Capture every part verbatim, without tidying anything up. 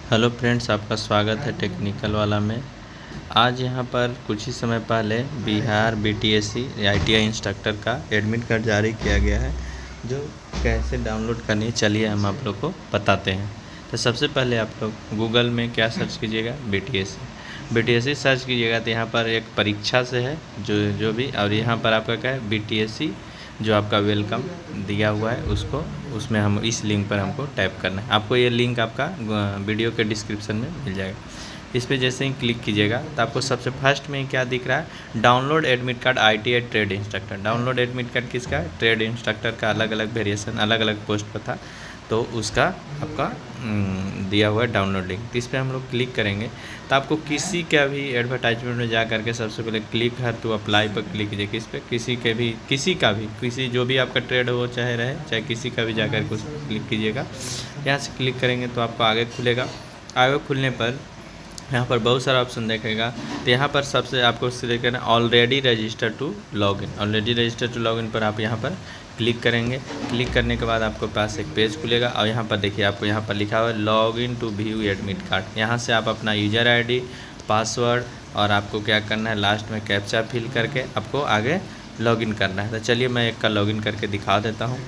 Hello friends, आपका स्वागत है टेक्निकल वाला में। आज यहाँ पर कुछ ही समय पहले बिहार बीटीएससी आईटीआई इंस्ट्रक्टर का एडमिट कार्ड जारी किया गया है, जो कैसे डाउनलोड करनी है चलिए हम आप लोग को बताते हैं। तो सबसे पहले आप लोग गूगल में क्या सर्च कीजिएगा, बीटीएससी बीटीएससी सर्च कीजिएगा तो यहाँ पर एक परीक्षा से है जो जो भी, और यहाँ पर आपका क्या है बीटीएससी जो आपका वेलकम दिया हुआ है उसको उसमें हम इस लिंक पर हमको टैप करना है। आपको ये लिंक आपका वीडियो के डिस्क्रिप्शन में मिल जाएगा। इस पर जैसे ही क्लिक कीजिएगा तो आपको सबसे फर्स्ट में क्या दिख रहा है, download admit card ITI trade instructor. Download admit card किसका है, ट्रेड इंस्ट्रक्टर का। अलग अलग वेरिएशन अलग अलग पोस्ट पर था, तो उसका आपका दिया हुआ है डाउनलोड लिंक। तो इस पर हम लोग क्लिक करेंगे तो आपको किसी का भी एडवर्टाइजमेंट में जा करके सबसे पहले क्लिक है तो अप्लाई पर क्लिक कीजिए। किस पे, किसी के भी किसी का भी किसी जो भी आपका ट्रेड हो चाहे रहे चाहे किसी का भी जा कर के उस पर क्लिक कीजिएगा। यहाँ से क्लिक करेंगे तो आपको आगे खुलेगा। आगे खुलने पर यहाँ पर बहुत सारा ऑप्शन देखेगा। तो यहाँ पर सबसे आपको सिलेक्ट करना already register to login. Already register to login पर आप यहाँ पर क्लिक करेंगे। क्लिक करने के बाद आपको पास एक पेज खुलेगा और यहाँ पर देखिए आपको यहाँ पर लिखा हुआ है log in to view admit card. यहाँ से आप अपना यूजर आईडी, पासवर्ड और आपको क्या करना है लास्ट में कैप्चा फिल करके आपको आगे लॉगिन करना है। तो चलिए मैं एक का लॉगिन करके दिखा देता हूँ।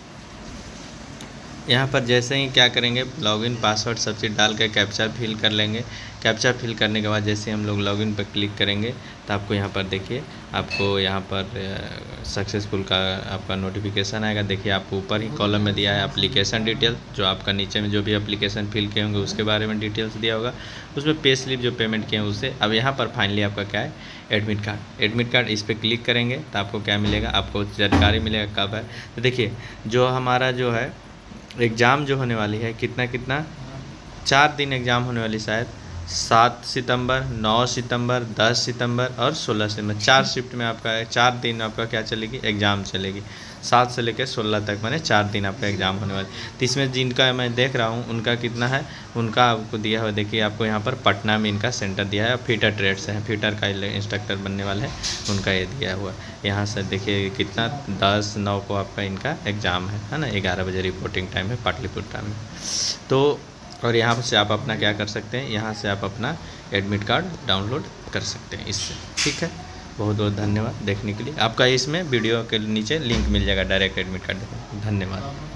यहाँ पर जैसे ही क्या करेंगे, लॉगिन पासवर्ड सब चीज़ डाल के कैप्चा फिल कर लेंगे। कैप्चा फिल करने के बाद जैसे हम लोग लॉगिन पर क्लिक करेंगे तो आपको यहाँ पर देखिए आपको यहाँ पर सक्सेसफुल का आपका नोटिफिकेशन आएगा। देखिए आपको ऊपर ही कॉलम में दिया है एप्लीकेशन डिटेल, जो आपका नीचे में जो भी एप्लीकेशन फिल किए होंगे उसके बारे में डिटेल्स दिया होगा। उसमें पे स्लिप जो पेमेंट किए हैं उससे। अब यहाँ पर फाइनली आपका क्या है, एडमिट कार्ड। एडमिट कार्ड इस पर क्लिक करेंगे तो आपको क्या मिलेगा, आपको जानकारी मिलेगा कब है। तो देखिए जो हमारा जो है एग्ज़ाम जो होने वाली है, कितना कितना चार दिन एग्ज़ाम होने वाली, शायद सात सितंबर, नौ सितंबर, दस सितंबर और सोलह सितंबर। चार शिफ्ट में आपका है, चार दिन आपका क्या चलेगी, एग्ज़ाम चलेगी। सात से लेकर सोलह तक मैंने चार दिन आपका एग्ज़ाम होने वाली। तो इसमें जिनका मैं देख रहा हूँ उनका कितना है, उनका आपको दिया हुआ देखिए आपको यहाँ पर पटना में इनका सेंटर दिया है। फीटर ट्रेड से है, फीटर का इंस्ट्रक्टर बनने वाले हैं, उनका ये दिया हुआ है। यहाँ से देखिए कितना दस नौ को आपका इनका एग्ज़ाम है है ना। ग्यारह बजे रिपोर्टिंग टाइम है पाटलिपुत्र में। तो और यहाँ से आप अपना क्या कर सकते हैं, यहाँ से आप अपना एडमिट कार्ड डाउनलोड कर सकते हैं इससे। ठीक है, बहुत बहुत धन्यवाद देखने के लिए। आपका इसमें वीडियो के नीचे लिंक मिल जाएगा डायरेक्ट एडमिट कार्ड। धन्यवाद।